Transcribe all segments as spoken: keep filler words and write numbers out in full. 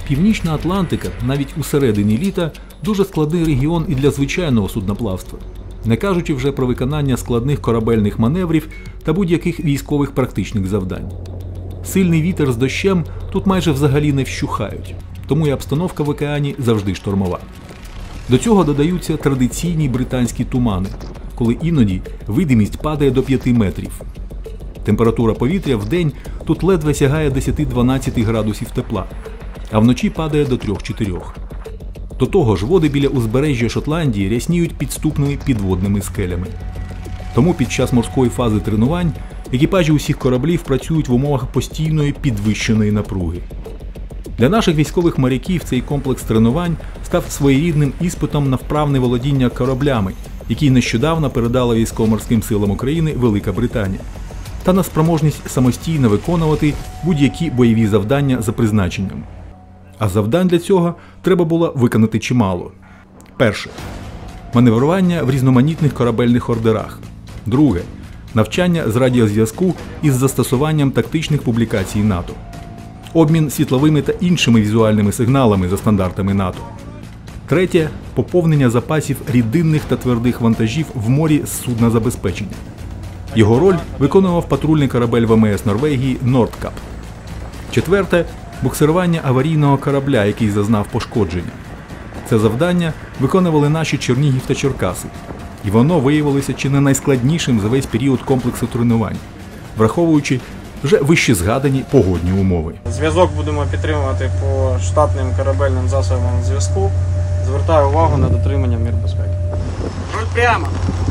Північна Атлантика, навіть у середині літа, дуже складний регіон і для звичайного судноплавства, не кажучи вже про виконання складних корабельних маневрів та будь-яких військових практичних завдань. Сильний вітер з дощем тут майже взагалі не вщухають, тому і обстановка в океані завжди штормова. До цього додаються традиційні британські тумани, коли іноді видимість падає до п'яти метрів. Температура повітря в день тут ледве сягає десять-дванадцять градусів тепла, а вночі падає до трьох-чотирьох. До того ж, води біля узбережжя Шотландії рясніють підступними підводними скелями. Тому під час морської фази тренувань екіпажі усіх кораблів працюють в умовах постійної підвищеної напруги. Для наших військових моряків цей комплекс тренувань став своєрідним іспитом на вправне володіння кораблями, який нещодавно передала Військово-морським силам України Велика Британія, та на спроможність самостійно виконувати будь-які бойові завдання за призначенням. А завдань для цього треба було виконати чимало. Перше. Маневрування в різноманітних корабельних ордерах. Друге. Навчання з радіозв'язку із застосуванням тактичних публікацій НАТО. Обмін світловими та іншими візуальними сигналами за стандартами НАТО. Третє. Поповнення запасів рідинних та твердих вантажів в морі з суднозабезпечення. Його роль виконував патрульний корабель В М С Норвегії «Нордкап». Четверте. Буксирування аварійного корабля, який зазнав пошкодження. Це завдання виконували наші Чернігів та Черкаси. І воно виявилося чи не найскладнішим за весь період комплексу тренувань, враховуючи вже вище згадані погодні умови. Зв'язок будемо підтримувати по штатним корабельним засобам зв'язку. Звертаю увагу на дотримання мір безпеки. Руль прямо.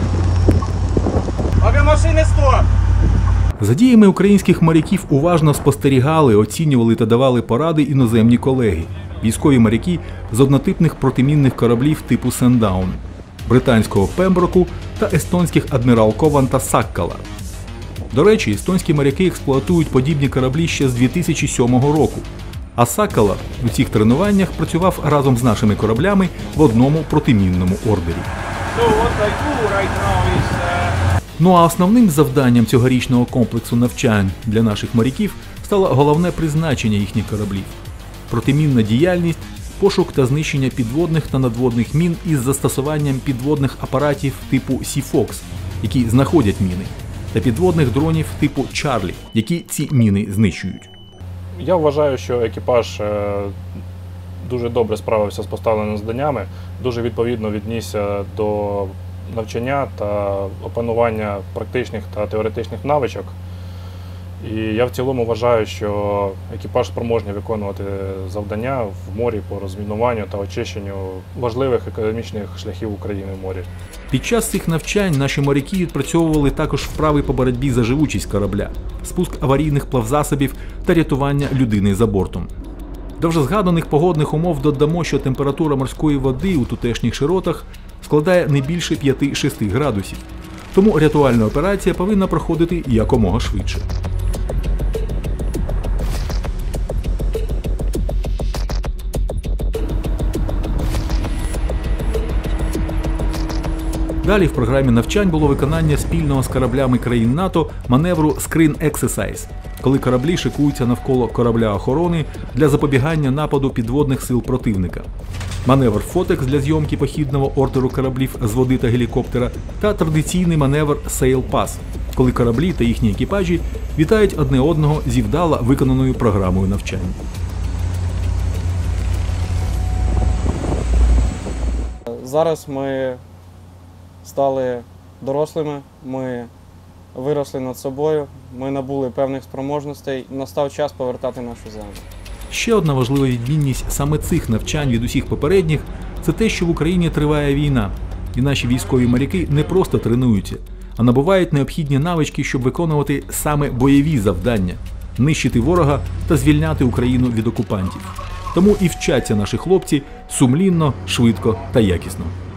Обі машини стоп! За діями українських моряків уважно спостерігали, оцінювали та давали поради іноземні колеги, військові моряки з однотипних протимінних кораблів типу «Сендаун», британського «Пемброку» та естонських «Адмірал Кован» та «Саккала». До речі, естонські моряки експлуатують подібні кораблі ще з дві тисячі сьомого року, а «Саккала» у цих тренуваннях працював разом з нашими кораблями в одному протимінному ордері. Ну а основним завданням цьогорічного комплексу навчань для наших моряків стало головне призначення їхніх кораблів – протимінна діяльність, пошук та знищення підводних та надводних мін із застосуванням підводних апаратів типу Сі Фокс, які знаходять міни, та підводних дронів типу Чарлі, які ці міни знищують. Я вважаю, що екіпаж дуже добре справився з поставленими завданнями, дуже відповідно віднісся до навчання та опанування практичних та теоретичних навичок. І я в цілому вважаю, що екіпаж спроможний виконувати завдання в морі по розмінуванню та очищенню важливих економічних шляхів України в морі. Під час цих навчань наші моряки відпрацьовували також вправи по боротьбі за живучість корабля, спуск аварійних плавзасобів та рятування людини за бортом. До вже згаданих погодних умов додамо, що температура морської води у тутешніх широтах складає не більше п'яти-шести градусів, тому рятувальна операція повинна проходити якомога швидше. Далі в програмі навчань було виконання спільного з кораблями країн НАТО маневру «Screen Exercise», коли кораблі шикуються навколо корабля охорони для запобігання нападу підводних сил противника. Маневр «Фотекс» для зйомки похідного ордеру кораблів з води та гелікоптера та традиційний маневр «Sail Pass», коли кораблі та їхні екіпажі вітають одне одного зі вдало виконаною програмою навчань. Зараз ми стали дорослими, ми виросли над собою, ми набули певних спроможностей, настав час повертати нашу землю. Ще одна важлива відмінність саме цих навчань від усіх попередніх – це те, що в Україні триває війна, і наші військові моряки не просто тренуються, а набувають необхідні навички, щоб виконувати саме бойові завдання – нищити ворога та звільняти Україну від окупантів. Тому і вчаться наші хлопці сумлінно, швидко та якісно.